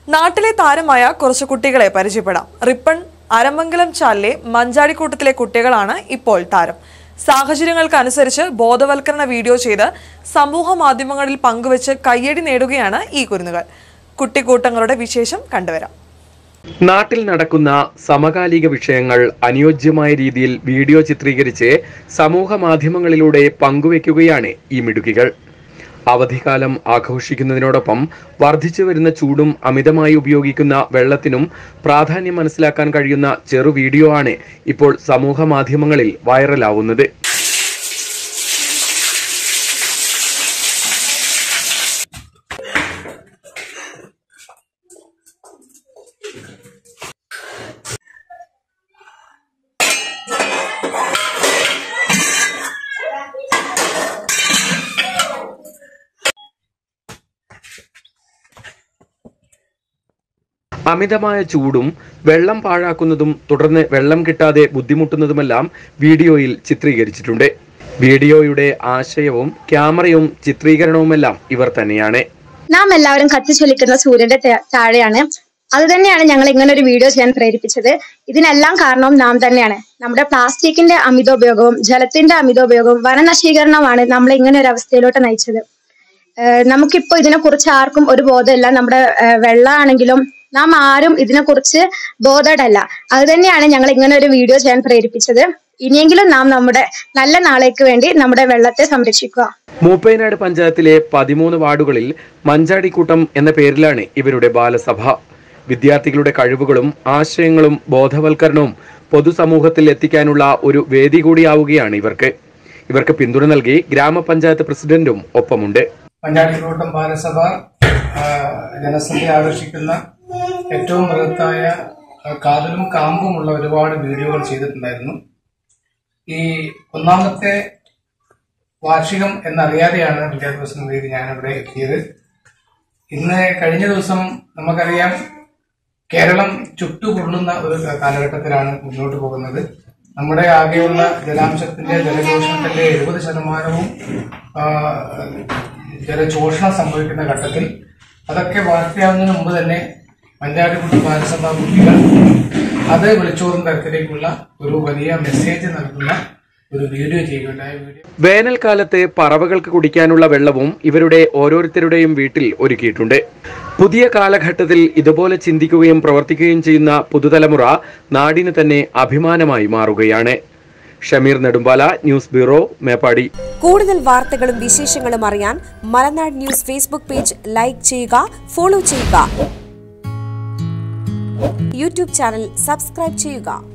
നാട്ടിലെ താരമായ കുറച്ച് കുട്ടികളെ പരിചയപ്പെടാം. റിപ്പൺ അരമംഗലം ചാലിലെ മഞ്ചാടിക്കൂട്ടത്തിലെ കുട്ടികളാണ് ഇപ്പോൾ താരം. സാഹചര്യങ്ങൾക്കനുസരിച്ച് ബോധവൽക്കരണ വീഡിയോ ചെയ്ത് സമൂഹ മാധ്യമങ്ങളിൽ പങ്കുവച്ച് കയ്യടി നേടുകയാണ് ഈ കുരുന്നുകൾ. കുട്ടിക്കൂട്ടങ്ങളുടെ വിശേഷം കണ്ടുവരാം. നാട്ടിൽ നടക്കുന്ന സമകാലിക വിഷയങ്ങൾ അനുയോജ്യമായ രീതിയിൽ വീഡിയോ ചിത്രീകരിച്ച് സമൂഹ മാധ്യമങ്ങളിലൂടെ പങ്കുവയ്ക്കുകയാണ് ഈ മിടുക്കികൾ. അവധിക്കാലം ആഘോഷിക്കുന്നതിനോടൊപ്പം വർദ്ധിച്ചു വരുന്ന ചൂടും അമിതമായി ഉപയോഗിക്കുന്ന വെള്ളത്തിനും പ്രാധാന്യം മനസ്സിലാക്കാൻ കഴിയുന്ന ചെറു വീഡിയോ ആണ് ഇപ്പോൾ സമൂഹ മാധ്യമങ്ങളിൽ വൈറലാവുന്നത്. അമിതമായ ചൂടും വെള്ളം പാഴാക്കുന്നതും തുടർന്ന് വെള്ളം കിട്ടാതെ ബുദ്ധിമുട്ടുന്നതുമെല്ലാം വീഡിയോയിൽ ചിത്രീകരിച്ചിട്ടുണ്ട്. വീഡിയോയുടെ ആശയവും ക്യാമറയും ചിത്രീകരണവുമെല്ലാം ഇവർ തന്നെയാണ്. നാം എല്ലാവരും കത്തിച്ചൊലിക്കുന്ന സൂര്യന്റെ താഴെയാണ്. അത് തന്നെയാണ് ഞങ്ങൾ ഇങ്ങനെ ഒരു വീഡിയോ ചെയ്യാൻ പ്രേരിപ്പിച്ചത്. ഇതിനെല്ലാം കാരണവും നാം തന്നെയാണ്. നമ്മുടെ പ്ലാസ്റ്റിക്കിന്റെ അമിതോപയോഗവും ജലത്തിന്റെ അമിതോപയോഗവും വനനശീകരണമാണ് നമ്മളെ ഇങ്ങനെ ഒരു അവസ്ഥയിലോട്ട് നയിച്ചത്. നമുക്കിപ്പോ ഇതിനെക്കുറിച്ച് ആർക്കും ഒരു ബോധമില്ല. നമ്മുടെ വെള്ളമാണെങ്കിലും നാം ആരും ഇതിനെക്കുറിച്ച് ബോധവടല്ല. അത് തന്നെയാണ് ഞങ്ങൾ ഇങ്ങനെ ഒരു വീഡിയോ ചെയ്യാൻ പ്രേരിപ്പിച്ചത്. ഇനിയെങ്കിലും നാം നമ്മുടെ നല്ല നാളേക്ക് വേണ്ടി നമ്മുടെ വെള്ളത്തെ സംരക്ഷിക്കുക. മൂപ്പൈനാട് പഞ്ചായത്തിലെ 13 വാർഡുകളിൽ മഞ്ചാടിക്കൂട്ടം എന്ന പേരിലാണ് ഇവരുടെ ബാലസഭ. വിദ്യാർത്ഥികളുടെ കഴിവുകളും ആശയങ്ങളും ബോധവൽക്കരണവും പൊതുസമൂഹത്തിൽ എത്തിക്കാനുള്ള ഒരു വേദി കൂടിയാവുകയാണ് ഇവർക്ക് പിന്തുണ നൽകി ഗ്രാമപഞ്ചായത്ത് പ്രസിഡന്റും ഒപ്പമുണ്ട്. മഞ്ചാടിക്കൂട്ടം ബാലസഭ ജനസംഖ്യ ആകർഷിക്കുന്ന ഏറ്റവും ബൃഹത്തായ കാതലും കാമ്പുമുള്ള ഒരുപാട് വീഡിയോകൾ ചെയ്തിട്ടുണ്ടായിരുന്നു. ഈ ഒന്നാമത്തെ വാർഷികം എന്നറിയാതെയാണ് വിദ്യാഭ്യാസ വേദി ഞാനിവിടെ എത്തിയത്. കഴിഞ്ഞ ദിവസം നമുക്കറിയാം, കേരളം ചുട്ടുപൊള്ളുന്ന ഒരു കാലഘട്ടത്തിലാണ് മുന്നോട്ട് പോകുന്നത്. നമ്മുടെ ആകെയുള്ള ജലാംശത്തിന്റെ ജലചോഷണത്തിന്റെ 70% ജലചോഷണം സംഭവിക്കുന്ന ഘട്ടത്തിൽ അതൊക്കെ വാർത്തയാവുന്നതിന് മുമ്പ് തന്നെ മഞ്ചാടിക്കൂട്ടം ബാലസഭാ കുട്ടികൾ അത് വിളിച്ചോറും തരത്തിലേക്കുള്ള ഒരു വലിയ മെസ്സേജ് നൽകുന്ന ഒരു വീഡിയോ ചെയ്യുകയുണ്ടായ. വേനൽക്കാലത്ത് പറവകൾക്ക് കുടിക്കാനുള്ള വെള്ളവും ഇവരുടെ ഓരോരുത്തരുടെയും വീട്ടിൽ ഒരുക്കിയിട്ടുണ്ട്. പുതിയ കാലഘട്ടത്തിൽ ഇതുപോലെ ചിന്തിക്കുകയും പ്രവർത്തിക്കുകയും ചെയ്യുന്ന പുതുതലമുറ നാടിന് തന്നെ അഭിമാനമായി മാറുകയാണ്. Shameer Nedumpala, news bureau, Meppadi. കൂടുതൽ വാർത്തകളും വിശേഷങ്ങളും അറിയാൻ Malanad news Facebook page like ചെയ്യുക, ഫോളോ ചെയ്യുക, യൂട്യൂബ് ചാനൽ സബ്സ്ക്രൈബ് ചെയ്യുക.